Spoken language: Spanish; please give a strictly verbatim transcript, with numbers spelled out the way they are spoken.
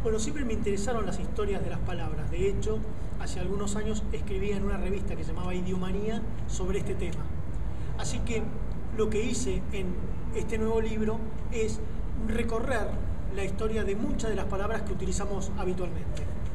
Bueno, siempre me interesaron las historias de las palabras. De hecho, hace algunos años escribía en una revista que se llamaba Idiomanía sobre este tema. Así que lo que hice en este nuevo libro es recorrer la historia de muchas de las palabras que utilizamos habitualmente.